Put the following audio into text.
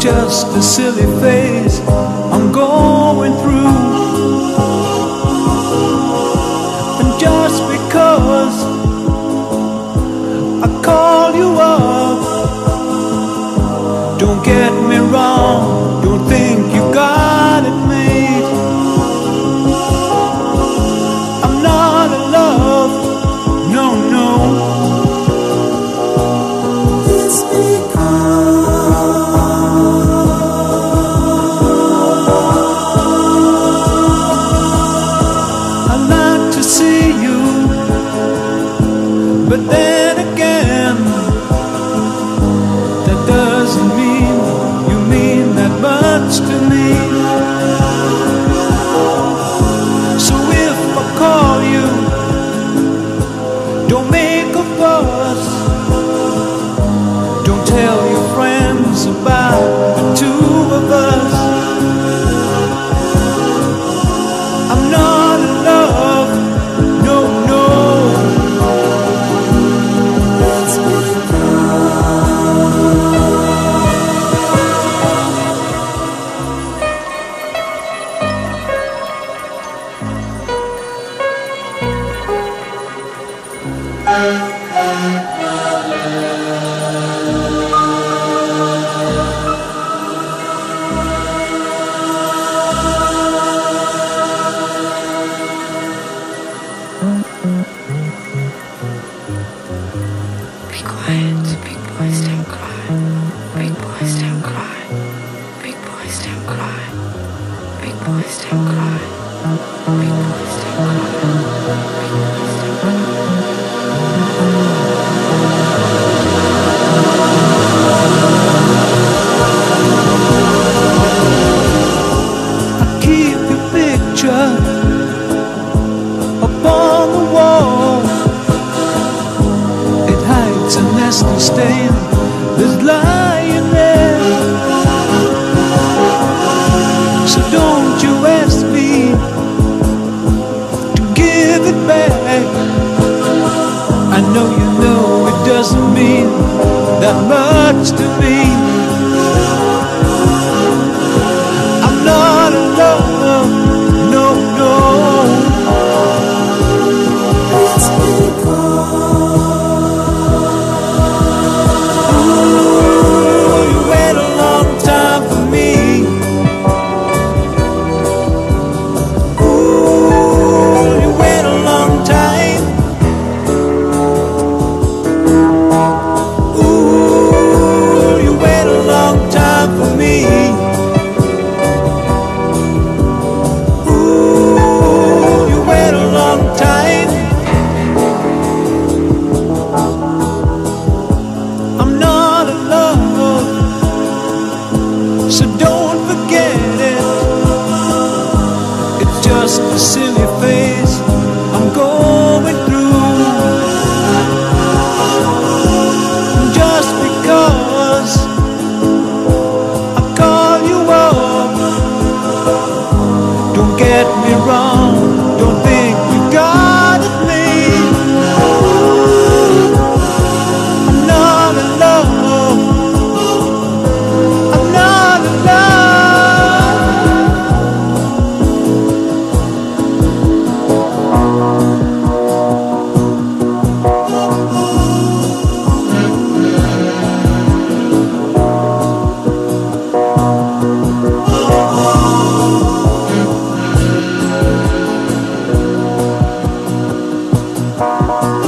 just a silly phase I'm going through. And just because I call you up, don't get me wrong, don't think you got it made. I'm not in love, no, no. It's because I like to see you, but then again, that doesn't mean you mean that much to me. So if I call you, don't make a fuss, don't tell your friends about the two of us. I'm not in love, no, no. It's Be quiet, big boys don't cry. Big boys don't cry. Big boys don't cry. Big boys don't cry. Big boys don't cry. I keep your picture upon the wall. It hides a nasty stain that's lying there. So don't you ask me to give it back. I know you know it doesn't mean that much to me. I'm not in love, no, no. It's ooh, you wait a long time for me. Ooh, you wait a long time. Ooh, you wait a long time for me. Ooh, you wait a long time. I'm not in love, so don't forget it. It's just a silly phase I'm going through. Just because I call you up, don't get me wrong, don't think you got it made. I'm not in love, I'm not in love.